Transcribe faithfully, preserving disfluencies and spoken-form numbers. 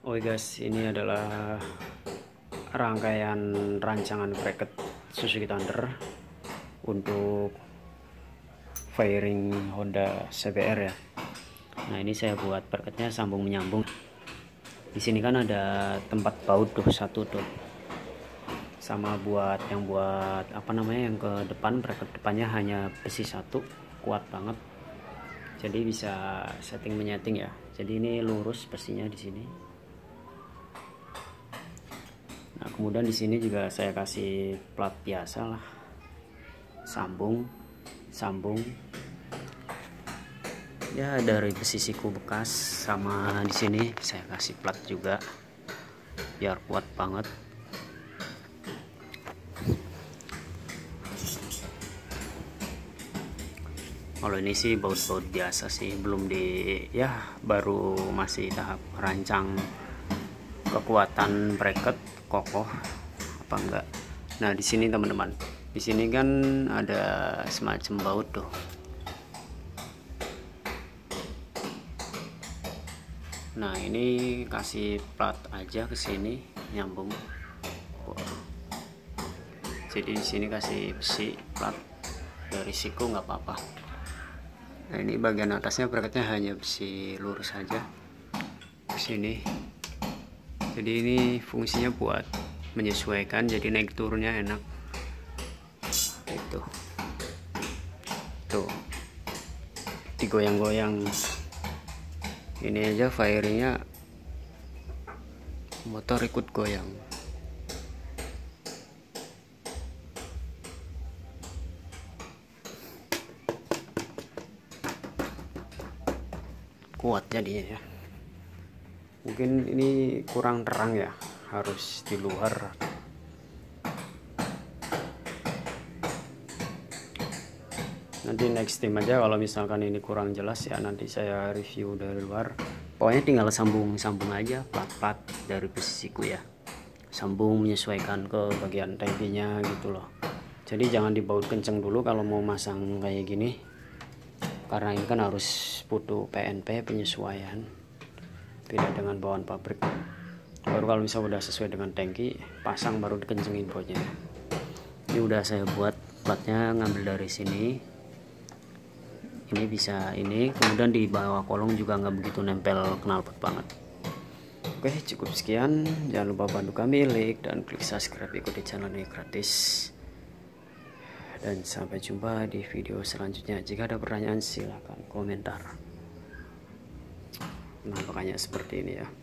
Oke guys, ini adalah rangkaian rancangan bracket Suzuki Thunder untuk fairing Honda C B R ya. Nah, ini saya buat bracketnya sambung menyambung. Di sini kan ada tempat baut tuh satu tuh, sama buat yang buat apa namanya yang ke depan, bracket depannya hanya besi satu, kuat banget. Jadi bisa setting menyeting ya. Jadi ini lurus besinya di sini. Nah, kemudian di sini juga saya kasih plat biasa lah, sambung, sambung. Ya dari besi siku bekas, sama di sini saya kasih plat juga, biar kuat banget. Kalau ini sih baut-baut biasa sih, belum di ya baru masih tahap rancang kekuatan bracket kokoh apa enggak. Nah, di sini teman-teman, di sini kan ada semacam baut tuh. Nah, ini kasih plat aja ke sini nyambung. Wow. Jadi di sini kasih besi plat dari siku nggak apa-apa. Nah, ini bagian atasnya bracketnya hanya besi lurus saja ke sini. Jadi ini fungsinya buat menyesuaikan, jadi naik turunnya enak. Itu tuh digoyang-goyang. Ini aja fairingnya motor ikut goyang. Kuat jadinya ya. Mungkin ini kurang terang ya, harus di luar. Nanti next time aja kalau misalkan ini kurang jelas ya, nanti saya review dari luar. Pokoknya tinggal sambung-sambung aja plat-plat dari besi siku ya, sambung menyesuaikan ke bagian tangkinya gitu loh. Jadi jangan dibaut kenceng dulu kalau mau masang kayak gini, karena ini kan harus butuh P N P penyesuaian, tidak dengan bawaan pabrik. Baru kalau misalnya udah sesuai dengan tangki, pasang baru dikencengin bautnya. Ini udah saya buat platnya, ngambil dari sini. Ini bisa ini, kemudian di bawah kolong juga nggak begitu nempel knalpot banget. Oke, cukup sekian. Jangan lupa bantu kami like dan klik subscribe, ikuti channel ini gratis. Dan sampai jumpa di video selanjutnya. Jika ada pertanyaan silahkan komentar. Nah, makanya seperti ini ya.